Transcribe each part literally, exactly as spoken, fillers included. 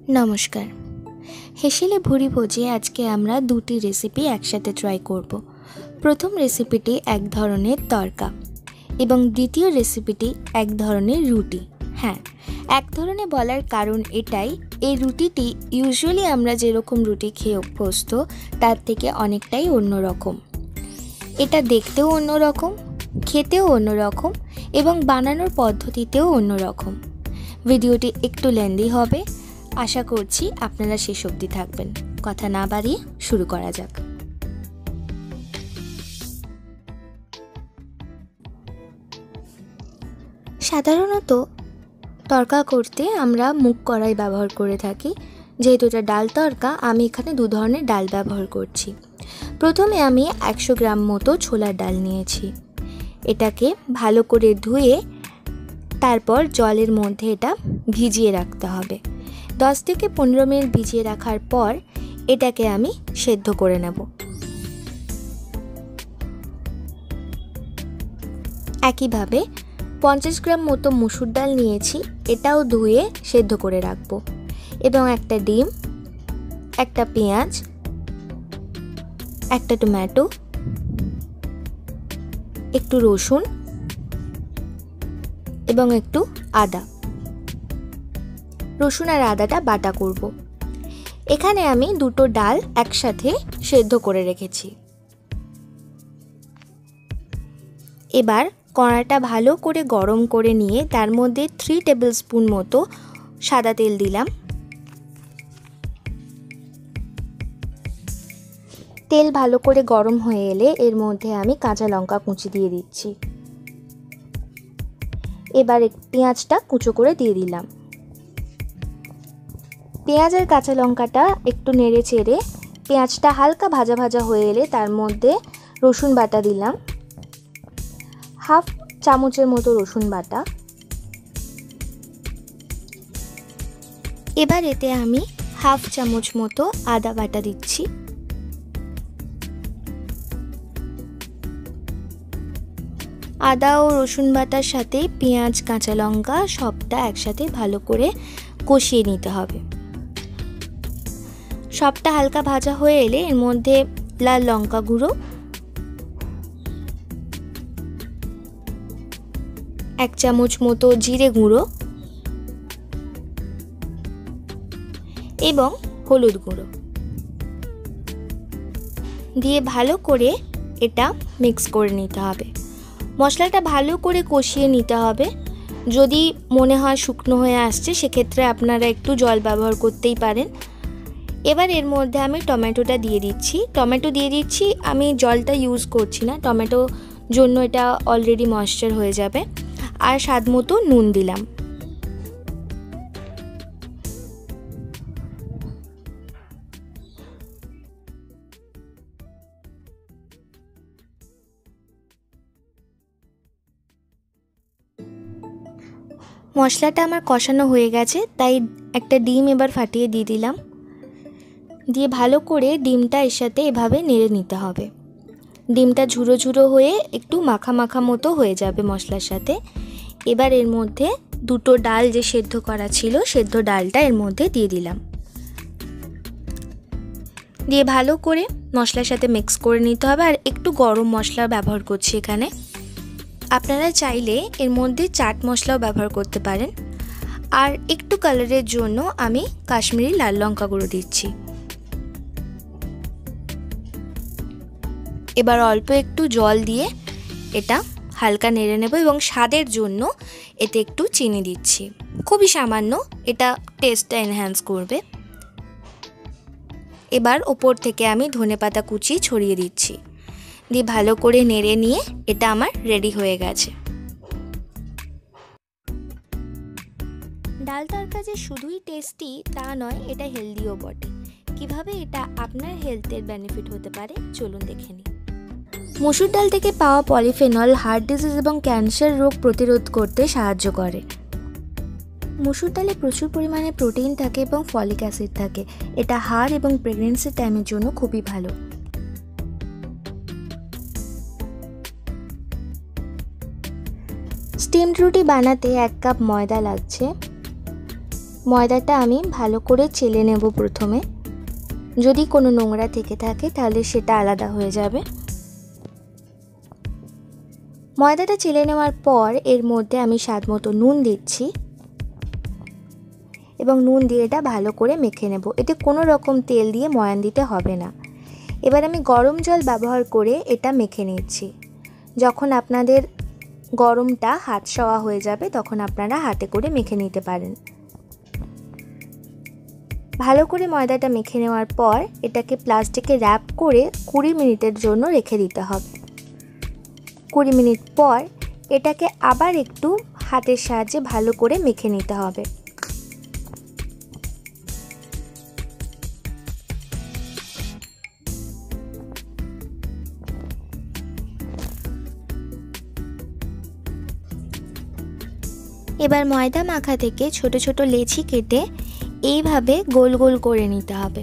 नमस्कार। हेसेले भुरी भोजे आज के आमरा दुटी रेसिपि एकसाथे ट्राई करब। प्रथम रेसिपिटी एक धरनेर तड़का एबं द्वितीय रेसिपिटी एक धरनेर रुटी। हाँ, एक धरनेर बलार कारण एटाई, এই রুটিটি ইউজুয়ালি আমরা যেরকম রুটি খেয়ে অভ্যস্ত তার থেকে অনেকটাই অন্যরকম। এটা দেখতেও অন্যরকম, খেতেও অন্যরকম এবং বানানোর পদ্ধতিতেও অন্যরকম। ভিডিওটি একটু লেন্দি হবে, আশা করছি আপনারা শেষ অবধি থাকবেন। কথা না বাড়িয়ে শুরু করা যাক। সাধারণত তরকা করতে আমরা মুগ কড়াই ব্যবহার করে থাকি। যেহেতু এটা ডাল তরকা, আমি এখানে দু ধরনের ডাল ব্যবহার করছি। প্রথমে আমি একশো গ্রাম মতো ছোলার ডাল নিয়েছি। এটাকে ভালো করে ধুয়ে তারপর জলের মধ্যে এটা ভিজিয়ে রাখতে হবে। দশ থেকে পনেরো মিনিট ভিজিয়ে রাখার পর এটাকে আমি সেদ্ধ করে নেব। একইভাবে পঞ্চাশ গ্রাম মতো মসুর ডাল নিয়েছি, এটাও ধুয়ে সেদ্ধ করে রাখব। এবং একটা ডিম, একটা পেঁয়াজ, একটা টমেটো, একটু রসুন এবং একটু আদা। রসুন আর আদাটা বাটা করব। এখানে আমি দুটো ডাল একসাথে সেদ্ধ করে রেখেছি। এবার কড়াটা ভালো করে গরম করে নিয়ে তার মধ্যে থ্রি টেবিল স্পুন মতো সাদা তেল দিলাম। তেল ভালো করে গরম হয়ে এলে এর মধ্যে আমি কাঁচা লঙ্কা কুচি দিয়ে দিচ্ছি। এবার পেঁয়াজটা কুচো করে দিয়ে দিলাম। পেঁয়াজ আর কাঁচা লঙ্কাটা একটু নেড়ে চেড়ে পেঁয়াজটা হালকা ভাজা ভাজা হয়ে এলে তার মধ্যে রসুন বাটা দিলাম, হাফ চামচের মতো রসুন বাটা। এবার এতে আমি হাফ চামচ মতো আদা বাটা দিচ্ছি। আদা ও রসুন বাটার সাথে পেঁয়াজ কাঁচা লঙ্কা সবটা একসাথে ভালো করে কষিয়ে নিতে হবে। সবটা হালকা ভাজা হয়ে এলে এর মধ্যে লাল লঙ্কা গুঁড়ো, এক চামচ মতো জিরে গুঁড়ো এবং হলুদ গুঁড়ো দিয়ে ভালো করে এটা মিক্স করে নিতে হবে। মশলাটা ভালো করে কষিয়ে নিতে হবে। যদি মনে হয় শুকনো হয়ে আসছে সেক্ষেত্রে আপনারা একটু জল ব্যবহার করতেই পারেন। এবার এর মধ্যে আমি টমেটোটা দিয়ে দিচ্ছি। টমেটো দিয়ে দিচ্ছি, আমি জলটা ইউজ করছি না, টমেটো জন্য এটা অলরেডি ময়েশ্চার হয়ে যাবে। আর স্বাদ মতো নুন দিলাম। মশলাটা আমার কষানো হয়ে গেছে, তাই একটা ডিম এবার ফাটিয়ে দিয়ে দিলাম। দিয়ে ভালো করে ডিমটা এর সাথে এভাবে নেড়ে নিতে হবে। ডিমটা ঝুরো ঝুরো হয়ে একটু মাখা মাখা মতো হয়ে যাবে মশলার সাথে। এবার এর মধ্যে দুটো ডাল যে সেদ্ধ করা ছিল সেদ্ধ ডালটা এর মধ্যে দিয়ে দিলাম। দিয়ে ভালো করে মশলার সাথে মিক্স করে নিতে হবে। আর একটু গরম মশলা ব্যবহার করছি এখানে। আপনারা চাইলে এর মধ্যে চাট মশলাও ব্যবহার করতে পারেন। আর একটু কালারের জন্য আমি কাশ্মীরি লাল লঙ্কা গুঁড়ো দিচ্ছি। এবার অল্প একটু জল দিয়ে এটা হালকা নেড়ে নেব এবং স্বাদের জন্য এতে একটু চিনি দিচ্ছি, খুবই সামান্য, এটা টেস্টটা এনহ্যান্স করবে। এবার ওপর থেকে আমি ধনেপাতা কুচি ছড়িয়ে দিচ্ছি। দিয়ে ভালো করে নেড়ে নিয়ে এটা আমার রেডি হয়ে গেছে। ডাল তরকা যে শুধুই টেস্টি তা নয়, এটা হেলদিও বটে। কিভাবে এটা আপনার হেলথের বেনিফিট হতে পারে চলুন দেখে নিই। মসুর ডাল থেকে পাওয়া পলিফেনল হার্ট ডিজিজ এবং ক্যান্সার রোগ প্রতিরোধ করতে সাহায্য করে। মসুর ডালে প্রচুর পরিমাণে প্রোটিন থাকে এবং ফলিক অ্যাসিড থাকে। এটা হাড় এবং প্রেগন্যান্সি টাইমের জন্য খুবই ভালো। স্টিমড রুটি বানাতে এক কাপ ময়দা লাগছে, ময়দাটা আমি ভালো করে চেলে নেব প্রথমে। যদি কোনো নোংরা থেকে থাকে তাহলে সেটা আলাদা হয়ে যাবে। ময়দাটা চেলে নেওয়ার পর এর মধ্যে আমি স্বাদ মতো নুন দিচ্ছি এবং নুন দিয়ে এটা ভালো করে মেখে নেব। এতে কোনো রকম তেল দিয়ে ময়ান দিতে হবে না। এবার আমি গরম জল ব্যবহার করে এটা মেখে নিচ্ছি। যখন আপনাদের গরমটা হাত ছোঁয়া হয়ে যাবে তখন আপনারা হাতে করে মেখে নিতে পারেন। ভালো করে ময়দাটা মেখে নেওয়ার পর এটাকে প্লাস্টিকে র্যাপ করে কুড়ি মিনিটের জন্য রেখে দিতে হবে। কুড়ি মিনিট পর এটাকে আবার একটু হাতের সাহায্যে ভালো করে মেখে নিতে হবে। এবার ময়দা মাখা থেকে ছোট ছোট লেচি কেটে এইভাবে গোল গোল করে নিতে হবে।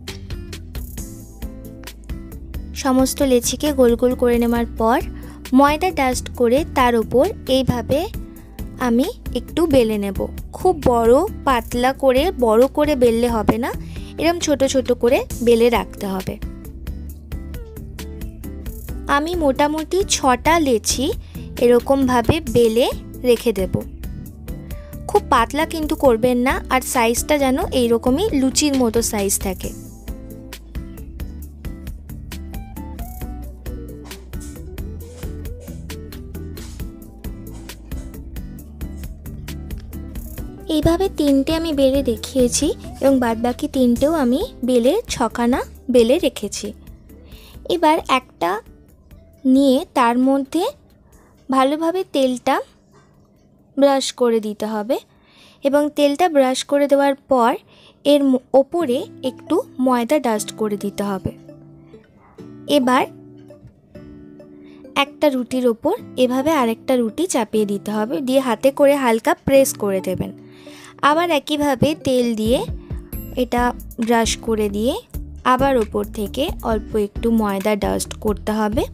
সমস্ত লেচিকে গোল গোল করে নেওয়ার পর ময়দা ডাস্ট করে তার উপর এইভাবে আমি একটু বেলে নেব। খুব বড় পাতলা করে বড় করে বেললে হবে না, এরকম ছোট ছোট করে বেলে রাখতে হবে। আমি মোটামুটি ছটা লেচি এরকমভাবে বেলে রেখে দেব। খুব পাতলা কিন্তু করবেন না, আর সাইজটা যেন এইরকমই লুচির মতো সাইজ থাকে। এইভাবে তিনটে আমি বেলে দেখিয়েছি এবং বাদবাকি তিনটেও আমি বেলে ছখানা বেলে রেখেছি। এবার একটা নিয়ে তার মধ্যে ভালোভাবে তেলটা ব্রাশ করে দিতে হবে এবং তেলটা ব্রাশ করে দেওয়ার পর এর ওপরে একটু ময়দা ডাস্ট করে দিতে হবে। এবার একটা রুটির ওপর এভাবে আরেকটা রুটি চাপিয়ে দিতে হবে, দিয়ে হাতে করে হালকা প্রেস করে দেবেন। আবার একইভাবে তেল দিয়ে এটা ব্রাশ করে দিয়ে আবার ওপর থেকে অল্প একটু ময়দা ডাস্ট করতে হবে।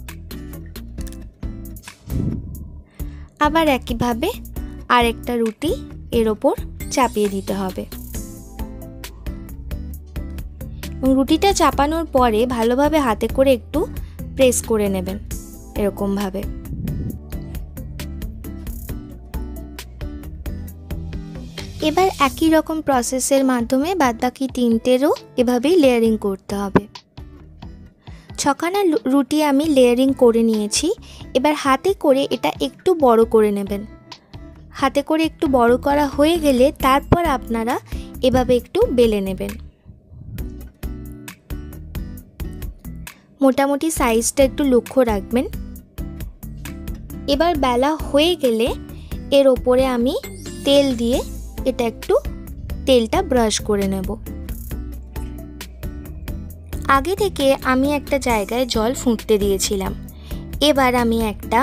আবার একইভাবে আরেকটা রুটি এর ওপর চাপিয়ে দিতে হবে। রুটিটা চাপানোর পরে ভালোভাবে হাতে করে একটু প্রেস করে নেবেন এরকমভাবে। এবার একই রকম প্রসেসের মাধ্যমে বাদবাকি তিনটেরও এভাবেই লেয়ারিং করতে হবে। ছখানা রুটি আমি লেয়ারিং করে নিয়েছি। এবার হাতে করে এটা একটু বড় করে নেবেন। হাতে করে একটু বড় করা হয়ে গেলে তারপর আপনারা এভাবে একটু বেলে নেবেন। মোটামুটি সাইজটা একটু লক্ষ্য রাখবেন। এবার বেলা হয়ে গেলে এর ওপরে আমি তেল দিয়ে এটা একটু তেলটা ব্রাশ করে নেব। আগে থেকে আমি একটা জায়গায় জল ফুটতে দিয়েছিলাম। এবার আমি একটা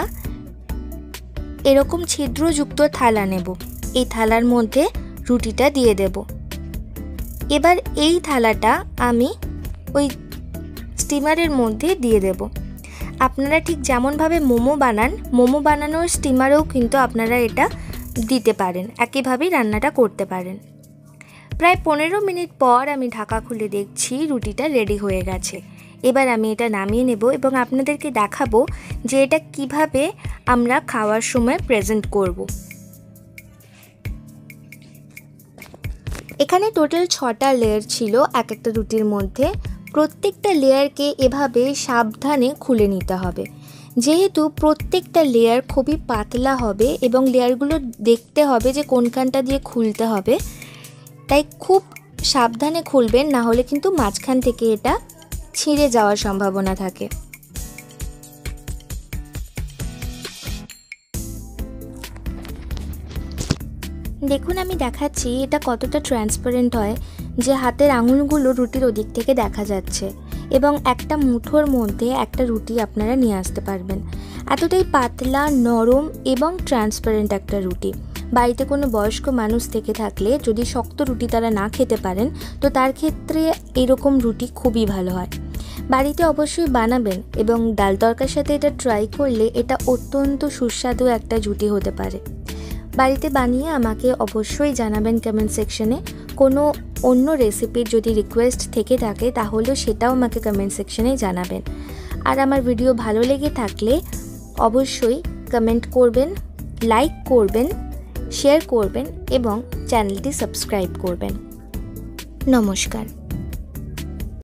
এরকম ছিদ্রযুক্ত থালা নেব। এই থালার মধ্যে রুটিটা দিয়ে দেব। এবার এই থালাটা আমি ওই স্টিমারের মধ্যে দিয়ে দেব। আপনারা ঠিক যেমনভাবে মোমো বানান, মোমো বানানোর স্টিমারেও কিন্তু আপনারা এটা দিতে পারেন, একইভাবেই রান্নাটা করতে পারেন। প্রায় পনেরো মিনিট পর আমি ঢাকা খুলে দেখছি রুটিটা রেডি হয়ে গেছে। এবার আমি এটা নামিয়ে নেব এবং আপনাদেরকে দেখাবো যে এটা কিভাবে আমরা খাওয়ার সময় প্রেজেন্ট করব। এখানে টোটাল ছটা লেয়ার ছিল এক একটা রুটির মধ্যে। প্রত্যেকটা লেয়ারকে এভাবে সাবধানে খুলে নিতে হবে। যেহেতু প্রত্যেকটা লেয়ার খুবই পাতলা হবে এবং লেয়ারগুলো দেখতে হবে যে কোনখানটা দিয়ে খুলতে হবে, তাই খুব সাবধানে খুলবেন, না হলে কিন্তু মাঝখান থেকে এটা ছিঁড়ে যাওয়ার সম্ভাবনা থাকে। দেখুন আমি দেখাচ্ছি এটা কতটা ট্রান্সপারেন্ট হয়, যে হাতের আঙুলগুলো রুটির ওদিক থেকে দেখা যাচ্ছে এবং একটা মুঠোর মধ্যে একটা রুটি আপনারা নিয়ে আসতে পারবেন। এতটাই পাতলা, নরম এবং ট্রান্সপারেন্ট একটা রুটি। বাড়িতে কোনো বয়স্ক মানুষ থেকে থাকলে যদি শক্ত রুটি তারা না খেতে পারেন, তো তার ক্ষেত্রে এরকম রুটি খুবই ভালো হয়। বাড়িতে অবশ্যই বানাবেন এবং ডাল তরকার সাথে এটা ট্রাই করলে এটা অত্যন্ত সুস্বাদু একটা জুটি হতে পারে। বাড়িতে বানিয়ে আমাকে অবশ্যই জানাবেন কমেন্ট সেকশনে। কোনো অন্য রেসিপির যদি রিকোয়েস্ট থেকে থাকে তাহলেও সেটাও আমাকে কমেন্ট সেকশনে জানাবেন। আর আমার ভিডিও ভালো লেগে থাকলে অবশ্যই কমেন্ট করবেন, লাইক করবেন, শেয়ার করবেন এবং চ্যানেলটি সাবস্ক্রাইব করবেন। নমস্কার।